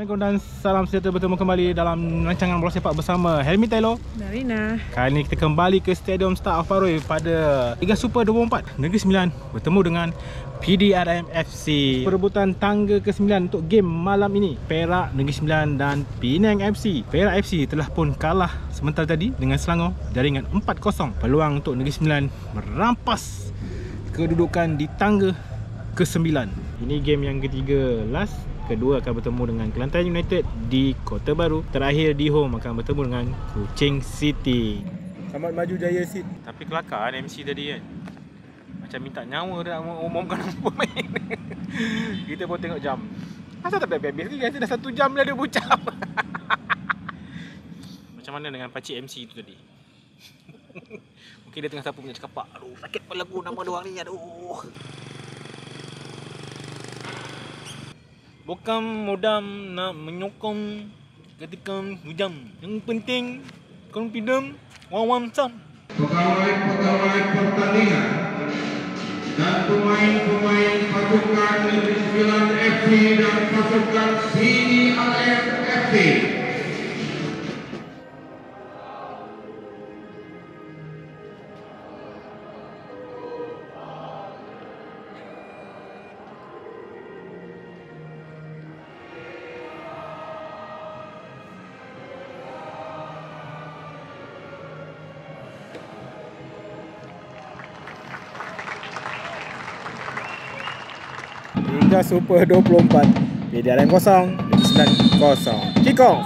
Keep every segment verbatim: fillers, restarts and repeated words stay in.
Assalamualaikum dan salam sejahtera, bertemu kembali dalam rancangan bola sepak bersama Helmi Taylor dan Rina. Kali ini kita kembali ke Stadium Star of Paroi pada Liga Super dua puluh empat Negeri Sembilan bertemu dengan P D R M F C. Perebutan tangga ke sembilan untuk game malam ini, Perak, Negeri Sembilan dan Penang F C. Perak F C telah pun kalah sebentar tadi dengan Selangor jaringan empat kosong. Peluang untuk Negeri Sembilan merampas kedudukan di tangga ke sembilan. Ini game yang ketiga last. Kedua akan bertemu dengan Kelantan United di Kota Baru. Terakhir di home akan bertemu dengan Kuching City. Selamat maju jaya Sid. Tapi kelakar kan M C tadi kan, macam minta nyawa dah umumkan pemain. Kita pun tengok jam, asal tak habis-habis lagi, dah satu jam dah dia bucap. Macam mana dengan pakcik M C tu tadi? Mungkin dia tengah sapu punya cekapak. Aduh, sakit kepala aku nama dia orang ni. Aduh. Bukan modam nak menyokong ketika hujam. Yang penting confident wawan sam. Pegawai-pegawai pertandingan dan pemain-pemain pasukan Negeri Sembilan F C dan pasukan P D R M F C. Liga Super dua puluh empat, P D R M kosong, Negeri Sembilan kosong. Kick off.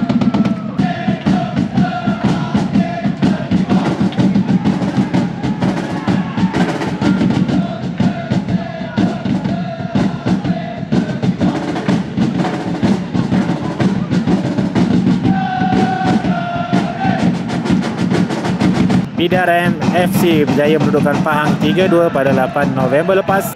P D R M F C berjaya mendudukan Pahang tiga dua pada lapan November lepas.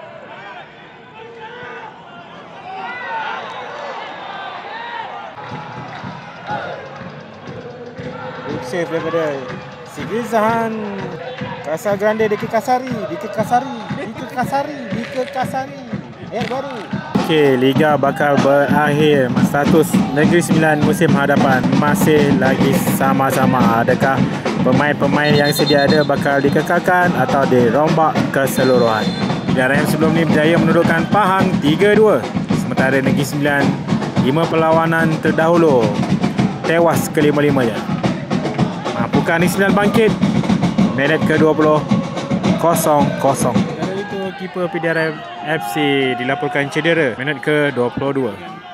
Save daripada Sigri Zahan. Kasar Grande Dike Kasari, Dike Kasari, Dike Kasari, Dike Kasari. Ayat baru. Okey, Liga bakal berakhir. Status Negeri Sembilan musim hadapan masih lagi sama-sama. Adakah pemain-pemain yang sedia ada bakal dikekalkan atau dirombak keseluruhan? P D R M sebelum ni berjaya menundukkan Pahang tiga dua. Sementara Negeri Sembilan lima perlawanan terdahulu tewas kelima-limanya. Mampukah Negeri Sembilan bangkit? Minit ke dua puluh, kosong kosong. Dari itu keeper P D R M F C dilaporkan cedera. Minit ke dua puluh dua.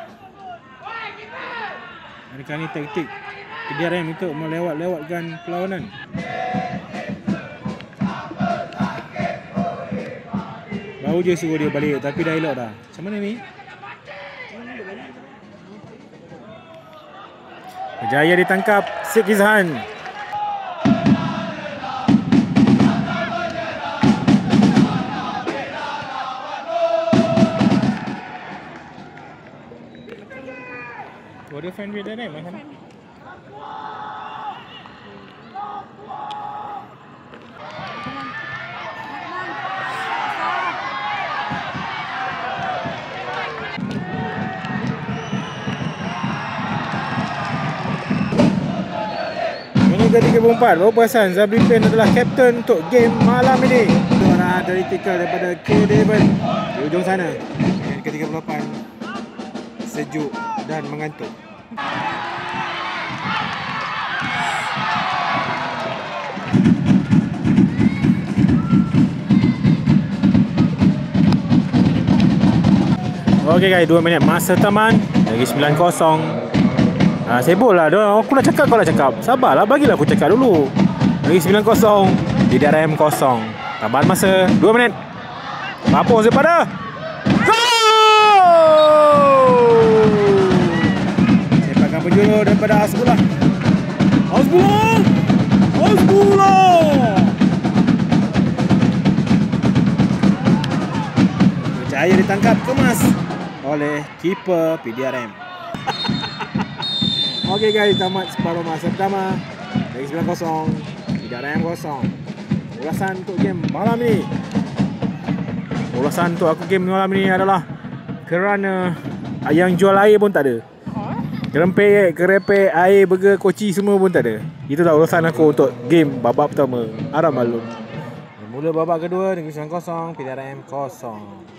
Adakah ini taktik P D R M untuk melewat-lewatkan perlawanan? Baru je suruh dia balik tapi dah elok dah. Macam mana ni? Berjaya ditangkap Sigri Zahan. Ada fan P D R M macam mana? Minit ke tiga puluh empat, baru perasan Zabri Pen adalah kapten untuk game malam ini. Suara analytical daripada K. Devon di ujung sana. Minit ke tiga puluh lapan, sejuk dan mengantuk. Okey guys, dua minit masa taman. Lagi sembilan kosong. Ah, sibuk lah. Aku dah cakap, kau dah cakap. Sabarlah, bagilah aku cakap dulu. Lagi sembilan kosong. P D R M kosong. Tambahan masa dua minit. Apa daripada? Sepakan penjuru daripada Hasbullah. Hasbullah! Hasbullah! Berjaya ditangkap kemas oleh keeper P D R M. Okey guys, tamat separuh masa pertama. Lagi sembilan kosong, P D R M kosong. Ulasan untuk game malam ini. Ulasan untuk aku game malam ini adalah kerana Yang jual air pun tak ada. Kerempek, kerepek, air, burger, koci semua pun tak ada. Itulah urusan aku untuk game babak pertama. Harap maklum. Mula babak kedua, Negeri Sembilan kosong, P D R M kosong.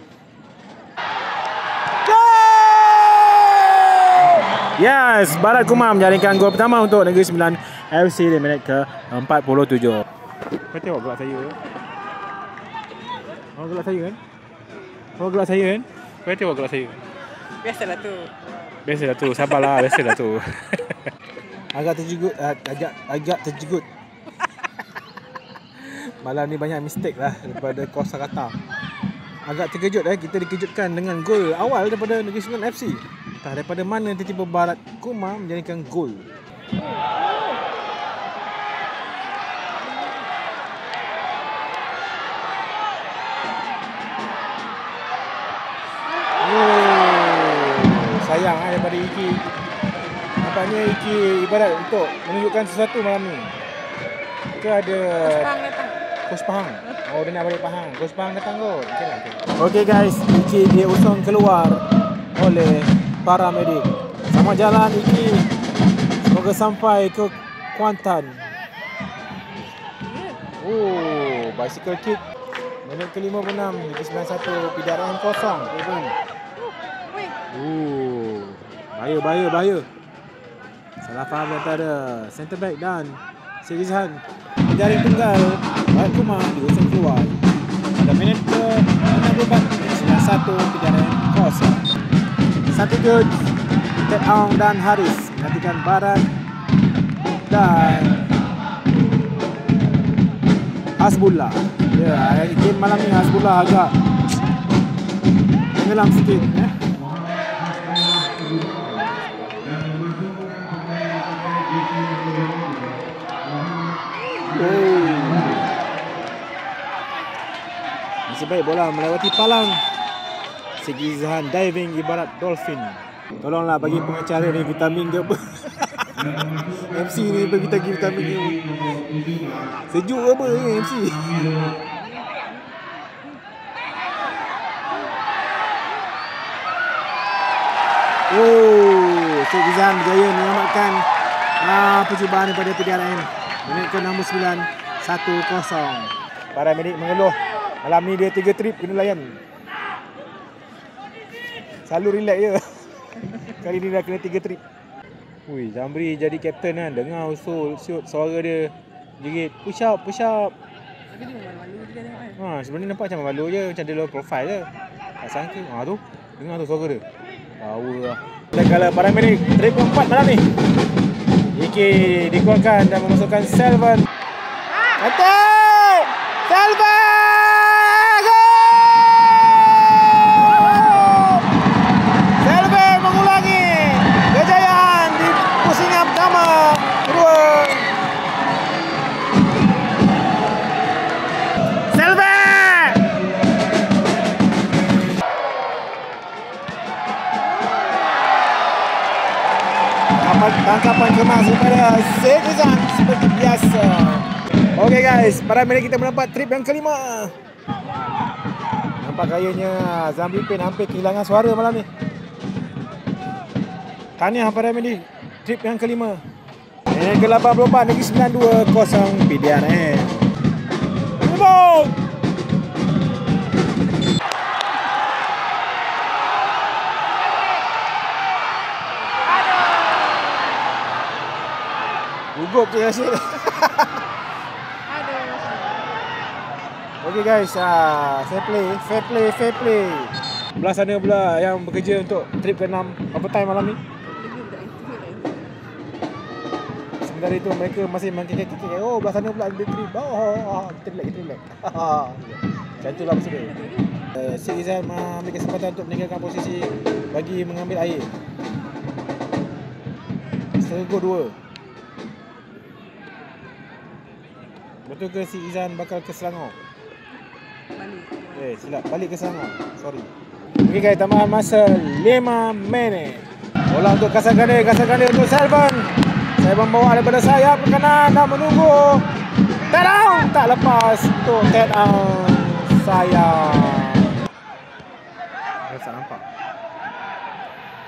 Yes, Barat Kumar menjaringkan gol pertama untuk Negeri Sembilan F C di minit ke empat puluh tujuh. Kau tengok gelak saya. Oh, gelak saya kan? Oh, gelak saya kan? Kau tengok gelak saya. Biasalah tu. Biasalah tu, sabarlah, biasalah tu. Agak terjegut, agak agak terjegut. Malam ni banyak mistake lah daripada kosakata. Agak terkejut eh, kita dikejutkan dengan gol awal daripada Negeri Sembilan F C. Entah daripada mana tiba-tiba Barat Kumar menjadikan gol. Sayang lah daripada Iki. Nampaknya Iki ibarat untuk menunjukkan sesuatu malam ni. Ke ada Coach Pahang. Oh, dia nak balik Pahang. Coach Pahang datang kot. Okay lah. Okay guys, Iki dia usung keluar oleh paramedik. Selamat jalan Iki. Semoga sampai ke Kuantan. Oh, bicycle kick. Minit ke lima puluh enam, Negeri Sembilan satu, P D R M kosong. Oh, bahaya, bahaya, bahaya. Salah faham antara center back dan Sirizahan. Jaring tunggal Barat Kumar diusung keluar. Pada minit ke enam puluh empat, Negeri Sembilan satu, P D R M kosong. Satu good, Ted Aung dan Haris menggantikan Barat dan Hasbullah. Ya, game malam ni Hasbullah agak tenggelam sikit eh. Oh. Nasib baik bola melewati palang. Sirizahan diving ibarat dolphin. Tolonglah bagi pengacara ni vitamin ke apa. M C ni bagi kita vitamin ni. Sejuk ke apa ni M C? Oh, Sirizahan berjaya menyelamatkan ah, percubaan daripada P D R M. Minit ke enam puluh sembilan, satu kosong. Para medik mengeluh. Malam ni dia tiga trip kena layan. Selalu relax je. Kali ni dah kena tiga trip. Ui, Zamri jadi kapten kan. Dengar usul, shoot, suara dia jerit. Push up, push up. Tapi dia malu-malu je dia tengok kan. Ha, sebenarnya nampak macam malu je. Macam dia low profile je. Tak sangka. Ha tu. Dengar tu suara dia. Power lah. Dan kalau para medik trip keempat malam ni. Iki dikeluarkan dan memasukkan Selvan. Attack! Selvan! Gol! Selvan mengulangi kejayaan di pusingan pertama, kedua. Selvan! Tangkapan kemas daripada Sirizahan seperti biasa. Okey guys, pada minit kita mendapat trip yang kelima. Nampak kayaknya Zamri Pen hampir kehilangan suara malam ni. Tahniah pada minit trip yang kelima. Minit ke lapan puluh empat, Negeri Sembilan dua kosong P D R M. Gol! Gugup je rasa. Okey guys, ah, fair play, fair play, fair play. Belah sana pula yang bekerja untuk trip ke enam overtime malam ni. Sementara itu mereka masih mengkekek-kekek. Oh, belah sana pula ada trip. Oh, oh, kita relax, kita relax. Macam itulah maksud dia. Uh, Sirizahan mengambil kesempatan untuk meninggalkan posisi bagi mengambil air. Setengah gol dua. Betul ke Sirizahan bakal ke Selangor? Balik. Eh, silap. Balik ke Selangor. Sorry. Okey guys, tambahan masa lima minit. Bola untuk kasar ganda, kasar ganda untuk Selvan. Selvan bawa daripada sayap ke kanan dan menunggu. Ted Aung tak lepas untuk Ted Aung. Sayang. Saya tak nampak.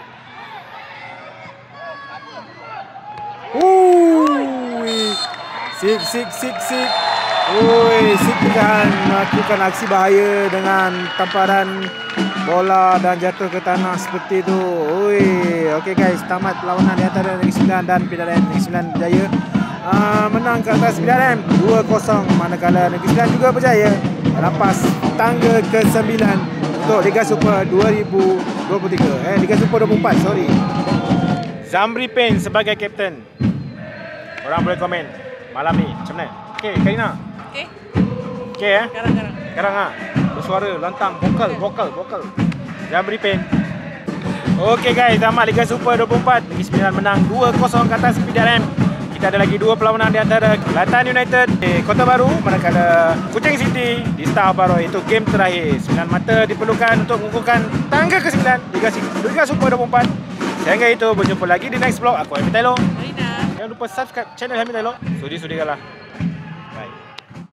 Sik, sik, sik, sik. Oi, Sik Pecahan melakukan aksi bahaya dengan tamparan bola dan jatuh ke tanah seperti itu. Oi, okey guys, tamat perlawanan di antara Negeri Sembilan dan P D R M. Negeri Sembilan berjaya uh, menang ke atas P D R M dua kosong, manakala Negeri Sembilan juga berjaya rampas tangga ke sembilan untuk Liga Super dua ribu dua puluh tiga. Eh, Liga Super dua puluh empat, sorry. Zamri Pen sebagai kapten. Orang boleh komen malam ni macam mana? Okey, Karina. Okey. Okey eh? Sekarang, sekarang. Sekarang ah. Bersuara lantang, vokal, vokal, vokal. Zamri Pen. Okey guys, tamat Liga Super dua puluh empat. Negeri Sembilan menang dua kosong ke atas P D R M. Kita ada lagi dua perlawanan di antara Kelantan United di Kota Baru manakala Kuching City di Star Baroy. Itu game terakhir. Sembilan mata diperlukan untuk mengukuhkan tangga ke sembilan Liga, Liga Super dua puluh empat. Sehingga itu berjumpa lagi di next vlog. Aku Helmi Taylor. Marina. Jangan lupa subscribe channel Helmi Taylor. Sudi-sudi kalah.